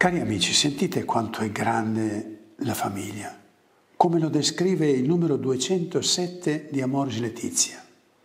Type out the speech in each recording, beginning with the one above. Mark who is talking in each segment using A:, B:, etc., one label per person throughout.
A: Cari amici, sentite quanto è grande la famiglia, come lo descrive il numero 207 di Amoris Laetitia.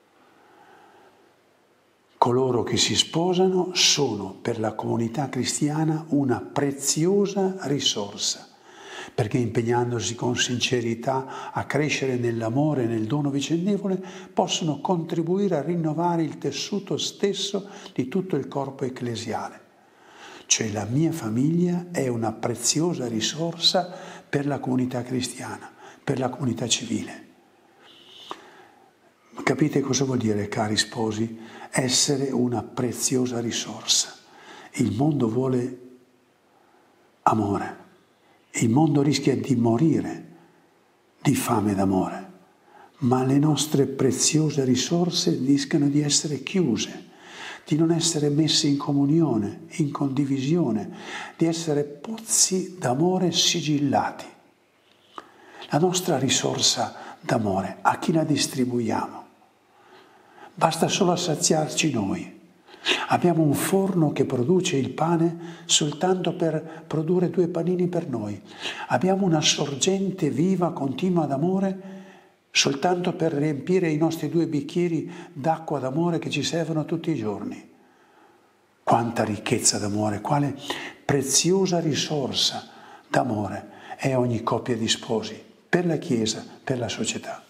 A: Coloro che si sposano sono per la comunità cristiana una preziosa risorsa, perché impegnandosi con sincerità a crescere nell'amore e nel dono vicendevole, possono contribuire a rinnovare il tessuto stesso di tutto il corpo ecclesiale. Cioè la mia famiglia è una preziosa risorsa per la comunità cristiana, per la comunità civile. Capite cosa vuol dire, cari sposi? Essere una preziosa risorsa. Il mondo vuole amore. Il mondo rischia di morire di fame d'amore, ma le nostre preziose risorse rischiano di essere chiuse, di non essere messe in comunione, in condivisione, di essere pozzi d'amore sigillati. La nostra risorsa d'amore, a chi la distribuiamo? Basta solo saziarci noi. Abbiamo un forno che produce il pane soltanto per produrre 2 panini per noi. Abbiamo una sorgente viva, continua d'amore, soltanto per riempire i nostri 2 bicchieri d'acqua d'amore che ci servono tutti i giorni. Quanta ricchezza d'amore, quale preziosa risorsa d'amore è ogni coppia di sposi, per la Chiesa, per la società.